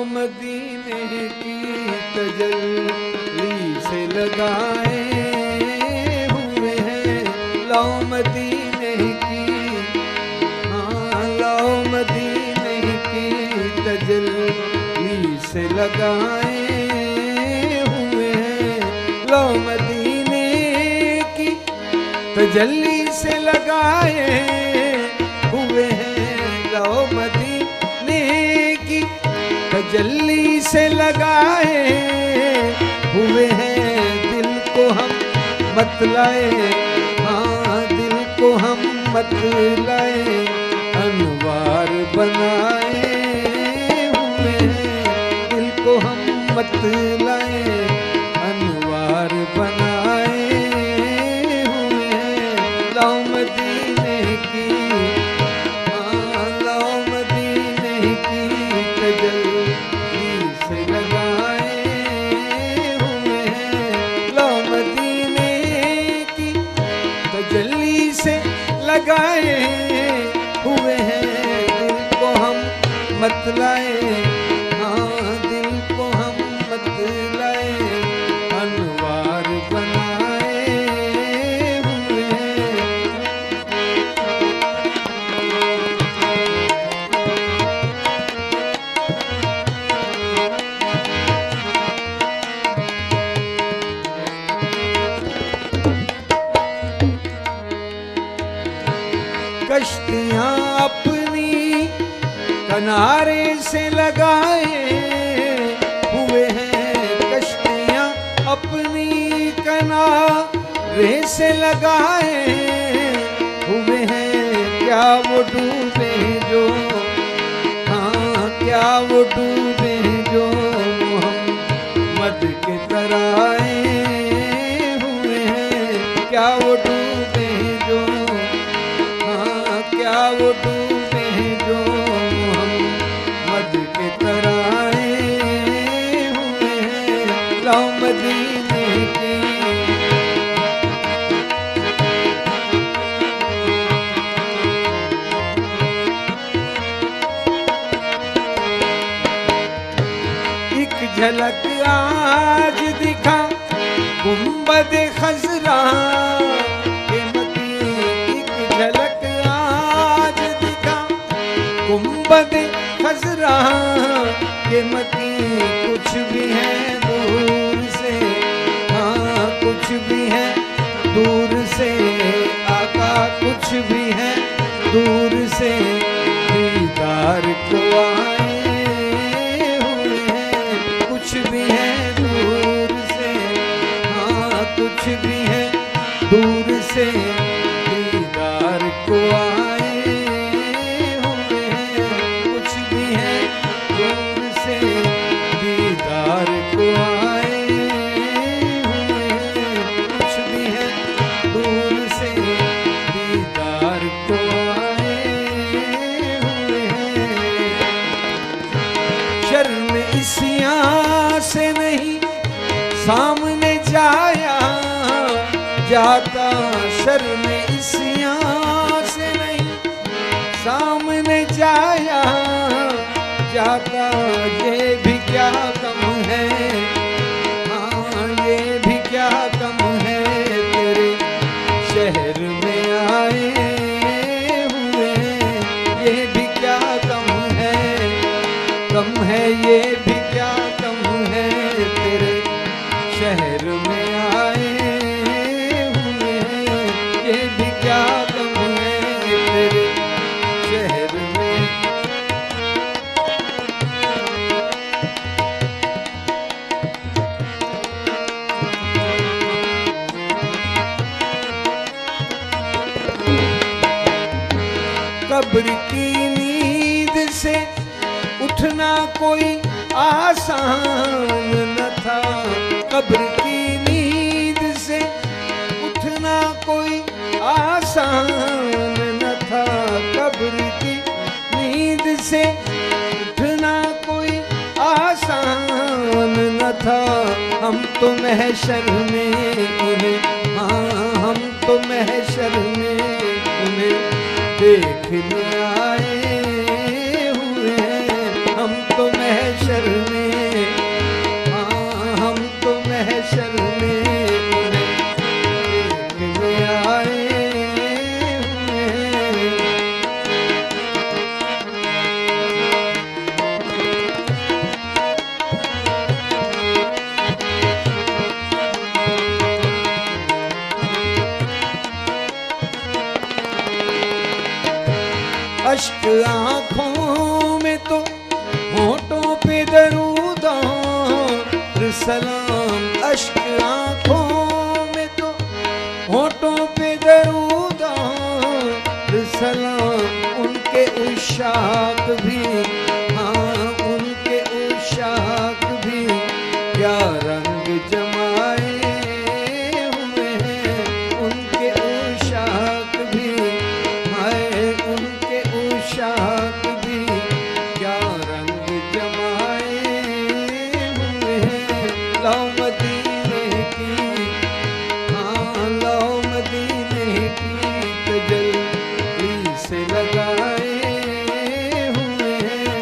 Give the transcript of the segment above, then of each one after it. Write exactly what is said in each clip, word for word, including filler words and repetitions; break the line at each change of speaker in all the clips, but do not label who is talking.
मदीने की तजल्ली से लगाए हुए हैं। लाओ मदीने की, हाँ लाओ मदीने की तजल्ली से लगाए हुए हैं। लाओ मदीने की तजल्ली से लगाए हुए हैं। लाओ मदीने की तजल्ली से लगाए हुए हैं। दिल को हम मत लाए, हाँ दिल को हम मत लाए, अनवार बनाए हुए हैं। दिल को हम मत लाए, अनवार बनाए हुए हैं। लाओ मदीने की, हाँ लाओ मदीने की तजल्ली से लगाए हुए हैं। लाओ मदीने की तजल्ली से लगाए हुए हैं। दिल को हम मत लाए, हाँ दिल को हम मत लाए, अनवार बनाए हुए हैं। कश्तियाँ अपनी किनारे से लगाए हुए हैं। कश्तियाँ अपनी किनारे से लगाए हुए हैं। क्या वो डूबे जो, हाँ क्या वो डूबे जो मोहम्मद के तराए हुए हैं। क्या वो डूबे जो, क्या वो डूबे जो मोहम्मद के तराए हुए हैं। लाओ मदीने की, एक झलक आज दिखा गुंबद खजरा के मकी। एक झलक गुंबद खजरा के मकी। कुछ भी है दूर से, हाँ कुछ भी है दूर से आका। कुछ भी है दूर से दीदार को आए हुए हैं। कुछ भी है दूर से, हाँ कुछ भी है दूर से दीदार को आए दीदार को आए हुए हैं। कुछ भी है दूर से दीदार को आए हुए हैं। शर्म इसियां से नहीं सामने जाया जाता। शर्म इसियां से नहीं सामने जाया जाता। ये भी क्या कम है, हाँ ये भी क्या कम है, तेरे शहर में आए हुए हैं। ये भी क्या कम है, कम है ये भी क्या कम है, तेरे शहर में आए हुए हैं। ये भी क्या कम है, तेरे शहर में। कब्र की नींद से उठना कोई आसान न था। कब्र की नींद से उठना कोई आसान न था। कब्र की नींद से उठना कोई आसान न था। हम तो महशर में उन्हें, हाँ हम तो महशर में उन्हें देखने आए हुए हैं। हम तो महशर सलाम। अश्क आंखों में तो होठों पे दरूदार सलाम। उनके उशाक भी, हाँ उनके उशाक भी क्या रंग जमाए हुए हैं। उनके उशाक भी, हाय उनके उशाक भी क्या रंग जमाए हुए हैं। लो मदीने की, हाँ लो मदीने की तजल्ली से लगाए हुए हैं।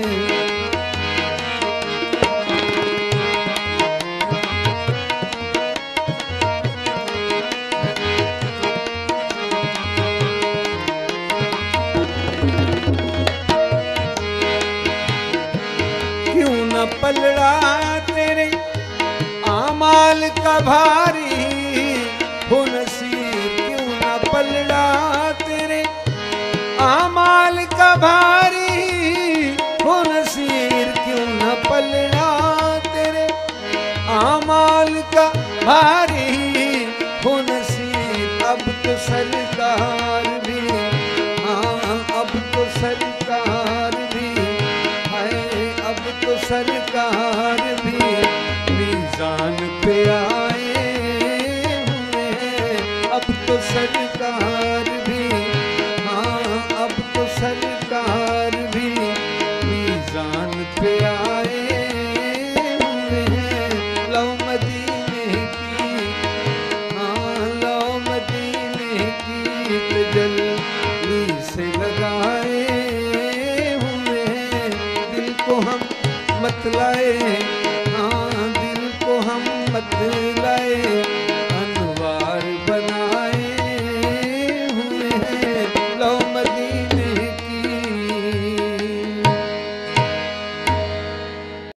क्यों न पलड़ा तेरे आमाल का भारी हो नसीब। क्यों न पलड़ा तेरे आमाल का भारी हो नसीर। क्यों न पलड़ा तेरे आमाल का भारी हो नसीर। अब तो सरकार भी, हाँ अब तो सरकार भी, हाय अब तो सरकार भी मीज़ान पे आए हुए हैं। अब तो सरकार भी, हाँ अब तो सरकार भी मीज़ान पे आए हुए हैं। लो मदीने की, हाँ लो मदीने की तजल्ली से लगाए हुए हैं। दिल को हम मत लाए, हाँ दिल को हम मत लाए